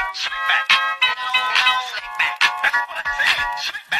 Slick back. No, no, slick back. That's what I said. Slick back.